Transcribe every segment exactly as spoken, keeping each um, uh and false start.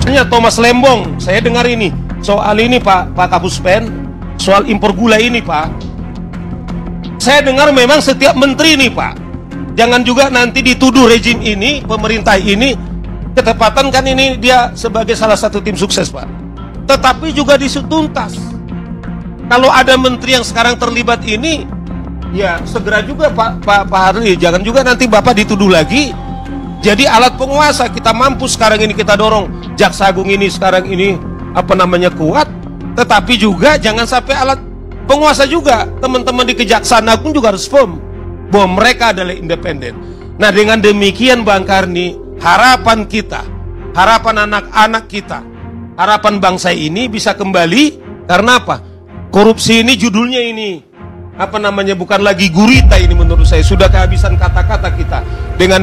Hanya Thomas Lembong, saya dengar ini soal ini Pak Pak Kapuspen, soal impor gula ini Pak. Saya dengar memang setiap menteri nih Pak, jangan juga nanti dituduh rejim ini, pemerintah ini ketepatan kan ini dia sebagai salah satu tim sukses Pak. Tetapi juga diusut tuntas. Kalau ada menteri yang sekarang terlibat ini, ya segera juga Pak Pak Pak Harli, jangan juga nanti Bapak dituduh lagi jadi alat penguasa. Kita mampu sekarang ini kita dorong Jaksa Agung ini sekarang ini apa namanya kuat, tetapi juga jangan sampai alat penguasa juga. Teman-teman di Kejaksaan Agung juga harus firm bahwa mereka adalah independen. Nah, dengan demikian Bang Karni, harapan kita, harapan anak-anak kita, harapan bangsa ini bisa kembali. Karena apa? Korupsi ini judulnya ini apa namanya, bukan lagi gurita ini menurut saya, sudah kehabisan kata-kata kita dengan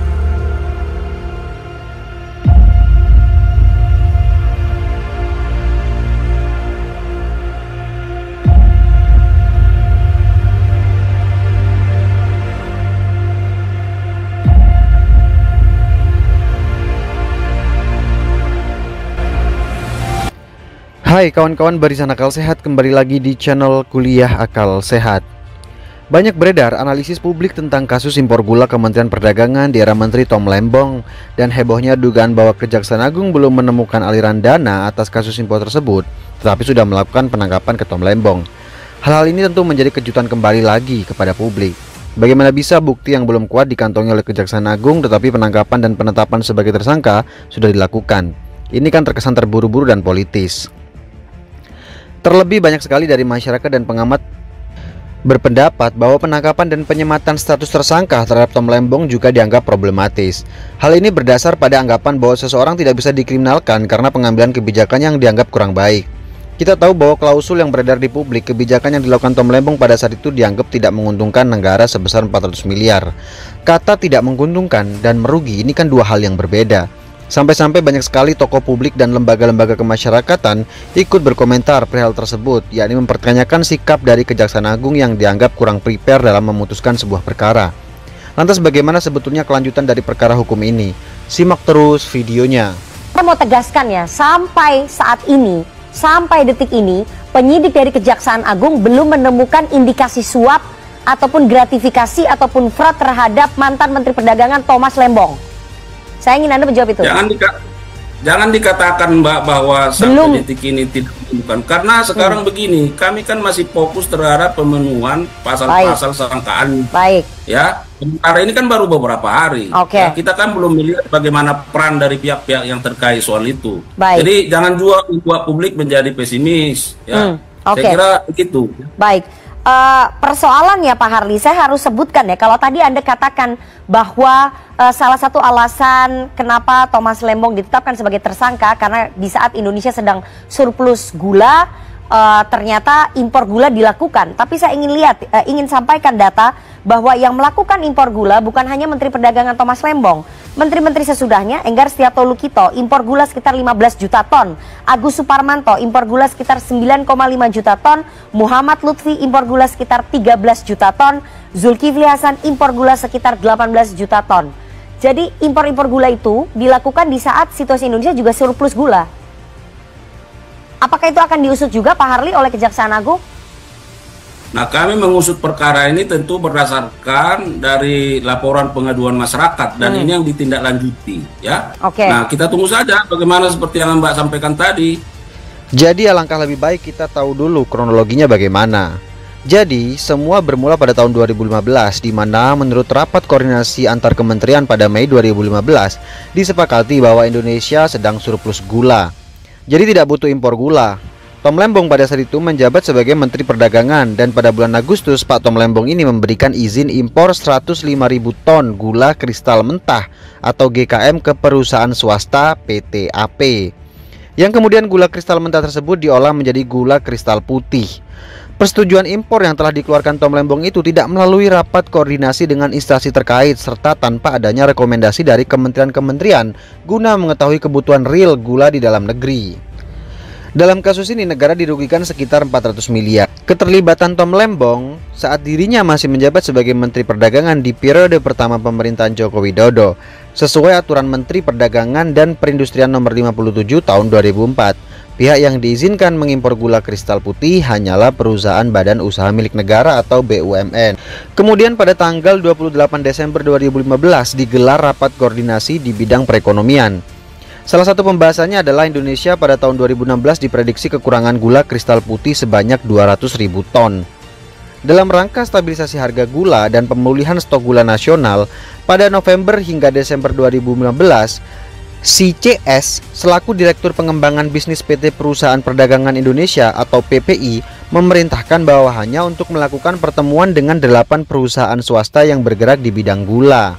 Hai kawan-kawan barisan akal sehat, kembali lagi di channel Kuliah Akal Sehat. Banyak beredar analisis publik tentang kasus impor gula Kementerian Perdagangan di era Menteri Tom Lembong, dan hebohnya dugaan bahwa Kejaksaan Agung belum menemukan aliran dana atas kasus impor tersebut, tetapi sudah melakukan penangkapan ke Tom Lembong. Hal-hal ini tentu menjadi kejutan kembali lagi kepada publik. Bagaimana bisa bukti yang belum kuat dikantongi oleh Kejaksaan Agung, tetapi penangkapan dan penetapan sebagai tersangka sudah dilakukan? Ini kan terkesan terburu-buru dan politis. Terlebih banyak sekali dari masyarakat dan pengamat berpendapat bahwa penangkapan dan penyematan status tersangka terhadap Tom Lembong juga dianggap problematis. Hal ini berdasar pada anggapan bahwa seseorang tidak bisa dikriminalkan karena pengambilan kebijakan yang dianggap kurang baik. Kita tahu bahwa klausul yang beredar di publik, kebijakan yang dilakukan Tom Lembong pada saat itu dianggap tidak menguntungkan negara sebesar empat ratus miliar. Kata tidak menguntungkan dan merugi ini kan dua hal yang berbeda. Sampai-sampai banyak sekali tokoh publik dan lembaga-lembaga kemasyarakatan ikut berkomentar perihal tersebut, yakni mempertanyakan sikap dari Kejaksaan Agung yang dianggap kurang prepare dalam memutuskan sebuah perkara. Lantas bagaimana sebetulnya kelanjutan dari perkara hukum ini? Simak terus videonya. Saya mau tegaskan ya, sampai saat ini, sampai detik ini, penyidik dari Kejaksaan Agung belum menemukan indikasi suap ataupun gratifikasi ataupun fraud terhadap mantan Menteri Perdagangan Thomas Lembong. Saya ingin Anda menjawab itu. Jangan, dika jangan dikatakan Mbak bahwa sampai detik ini tidak ditemukan. Karena sekarang hmm. begini, kami kan masih fokus terhadap pemenuhan pasal-pasal sangkaan. Baik. Ya, sementara ini kan baru beberapa hari. Oke. Ya, kita kan belum melihat bagaimana peran dari pihak-pihak yang terkait soal itu. Baik. Jadi jangan juga membuat publik menjadi pesimis. Ya, hmm. Oke. Saya kira begitu. Baik. Uh, persoalannya Pak Harli, saya harus sebutkan ya, kalau tadi Anda katakan bahwa uh, salah satu alasan kenapa Thomas Lembong ditetapkan sebagai tersangka karena di saat Indonesia sedang surplus gula, uh, ternyata impor gula dilakukan. Tapi saya ingin lihat, uh, ingin sampaikan data bahwa yang melakukan impor gula bukan hanya Menteri Perdagangan Thomas Lembong. Menteri-menteri sesudahnya, Enggar Setiarto Lukito, impor gula sekitar lima belas juta ton. Agus Suparmanto, impor gula sekitar sembilan koma lima juta ton. Muhammad Lutfi, impor gula sekitar tiga belas juta ton. Zulkifli Hasan, impor gula sekitar delapan belas juta ton. Jadi impor-impor gula itu dilakukan di saat situasi Indonesia juga surplus gula. Apakah itu akan diusut juga Pak Harli oleh Kejaksaan Agung? Nah, kami mengusut perkara ini tentu berdasarkan dari laporan pengaduan masyarakat dan hmm. ini yang ditindaklanjuti, ya. Oke. Nah, kita tunggu saja bagaimana seperti yang Mbak sampaikan tadi. Jadi alangkah lebih baik kita tahu dulu kronologinya bagaimana. Jadi semua bermula pada tahun dua ribu lima belas, di mana menurut rapat koordinasi antar kementerian pada Mei dua ribu lima belas disepakati bahwa Indonesia sedang surplus gula. Jadi tidak butuh impor gula. Tom Lembong pada saat itu menjabat sebagai Menteri Perdagangan, dan pada bulan Agustus Pak Tom Lembong ini memberikan izin impor seratus lima ribu ton gula kristal mentah atau G K M ke perusahaan swasta P T A P, yang kemudian gula kristal mentah tersebut diolah menjadi gula kristal putih. Persetujuan impor yang telah dikeluarkan Tom Lembong itu tidak melalui rapat koordinasi dengan instansi terkait serta tanpa adanya rekomendasi dari kementerian-kementerian guna mengetahui kebutuhan real gula di dalam negeri. Dalam kasus ini negara dirugikan sekitar empat ratus miliar. Keterlibatan Tom Lembong saat dirinya masih menjabat sebagai Menteri Perdagangan di periode pertama pemerintahan Joko Widodo. sesuai aturan Menteri Perdagangan dan Perindustrian nomor lima puluh tujuh tahun dua ribu empat. Pihak yang diizinkan mengimpor gula kristal putih hanyalah perusahaan badan usaha milik negara atau B U M N. Kemudian pada tanggal dua puluh delapan Desember dua ribu lima belas digelar rapat koordinasi di bidang perekonomian. Salah satu pembahasannya adalah Indonesia pada tahun dua ribu enam belas diprediksi kekurangan gula kristal putih sebanyak dua ratus ribu ton. Dalam rangka stabilisasi harga gula dan pemulihan stok gula nasional, pada November hingga Desember dua ribu lima belas, C C S selaku Direktur Pengembangan Bisnis P T Perusahaan Perdagangan Indonesia atau P P I memerintahkan bawahannya untuk melakukan pertemuan dengan delapan perusahaan swasta yang bergerak di bidang gula,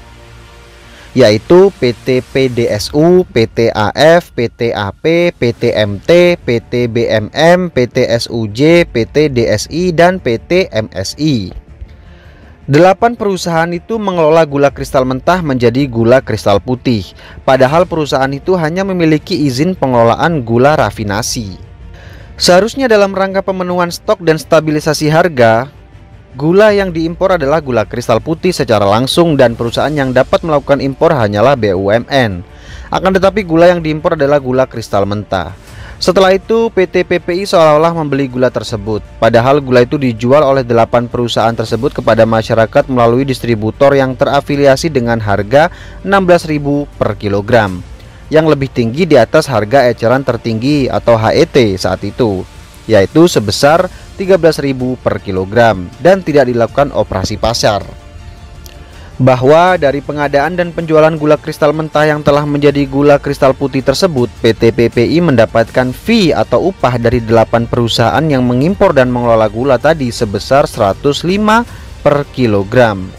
yaitu P T P D S U, P T A F, P T A P, P T M T, P T B M M, P T S U J, P T D S I, dan P T M S I. Delapan perusahaan itu mengelola gula kristal mentah menjadi gula kristal putih, padahal perusahaan itu hanya memiliki izin pengelolaan gula rafinasi. Seharusnya dalam rangka pemenuhan stok dan stabilisasi harga, gula yang diimpor adalah gula kristal putih secara langsung dan perusahaan yang dapat melakukan impor hanyalah B U M N. Akan tetapi gula yang diimpor adalah gula kristal mentah. Setelah itu P T P P I seolah-olah membeli gula tersebut, padahal gula itu dijual oleh delapan perusahaan tersebut kepada masyarakat melalui distributor yang terafiliasi dengan harga enam belas ribu per kilogram, yang lebih tinggi di atas harga eceran tertinggi atau H E T saat itu, yaitu sebesar tiga belas ribu per kilogram, dan tidak dilakukan operasi pasar. Bahwa dari pengadaan dan penjualan gula kristal mentah yang telah menjadi gula kristal putih tersebut, P T P P I mendapatkan fee atau upah dari delapan perusahaan yang mengimpor dan mengelola gula tadi sebesar seratus lima per kilogram.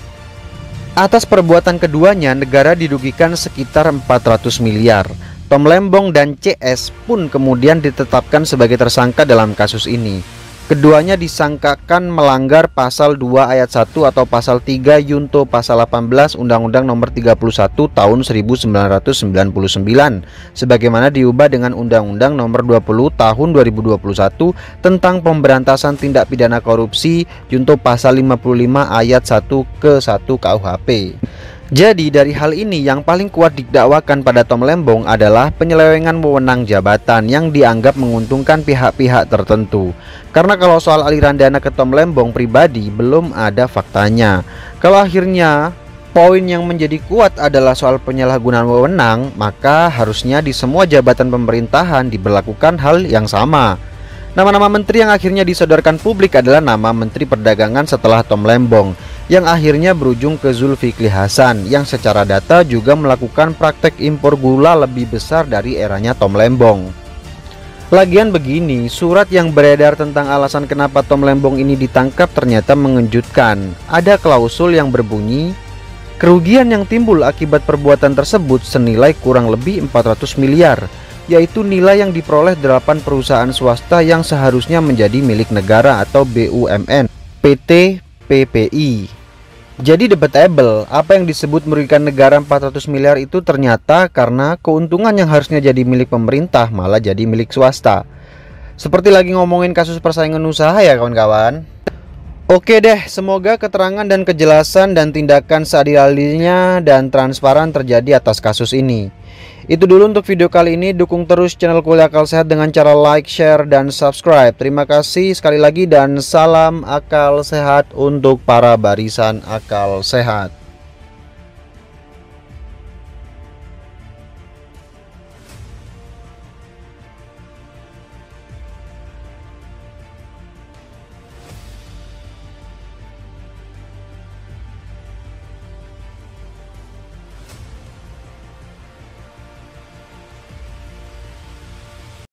Atas perbuatan keduanya, negara dirugikan sekitar empat ratus miliar. Tom Lembong dan C S pun kemudian ditetapkan sebagai tersangka dalam kasus ini. Keduanya disangkakan melanggar pasal dua ayat satu atau pasal tiga Yunto pasal delapan belas Undang-Undang nomor tiga puluh satu tahun seribu sembilan ratus sembilan puluh sembilan sebagaimana diubah dengan Undang-Undang nomor dua puluh tahun dua ribu dua puluh satu tentang pemberantasan tindak pidana korupsi Yunto pasal lima puluh lima ayat satu ke satu K U H P. Jadi dari hal ini yang paling kuat didakwakan pada Tom Lembong adalah penyelewengan wewenang jabatan yang dianggap menguntungkan pihak-pihak tertentu. Karena kalau soal aliran dana ke Tom Lembong pribadi belum ada faktanya. Kalau akhirnya poin yang menjadi kuat adalah soal penyalahgunaan wewenang, maka harusnya di semua jabatan pemerintahan diberlakukan hal yang sama. Nama-nama menteri yang akhirnya disodorkan publik adalah nama Menteri Perdagangan setelah Tom Lembong, yang akhirnya berujung ke Zulkifli Hasan, yang secara data juga melakukan praktek impor gula lebih besar dari eranya Tom Lembong. Lagian begini, surat yang beredar tentang alasan kenapa Tom Lembong ini ditangkap ternyata mengejutkan. Ada klausul yang berbunyi, kerugian yang timbul akibat perbuatan tersebut senilai kurang lebih empat ratus miliar, yaitu nilai yang diperoleh delapan perusahaan swasta yang seharusnya menjadi milik negara atau B U M N, P T P P I. Jadi debatable, apa yang disebut merugikan negara empat ratus miliar itu ternyata karena keuntungan yang harusnya jadi milik pemerintah malah jadi milik swasta. Seperti lagi ngomongin kasus persaingan usaha ya kawan-kawan. Oke deh, semoga keterangan dan kejelasan dan tindakan seadil-adilnya dan transparan terjadi atas kasus ini. Itu dulu untuk video kali ini. Dukung terus channel Kuliah Akal Sehat dengan cara like, share, dan subscribe. Terima kasih sekali lagi dan salam akal sehat untuk para barisan akal sehat.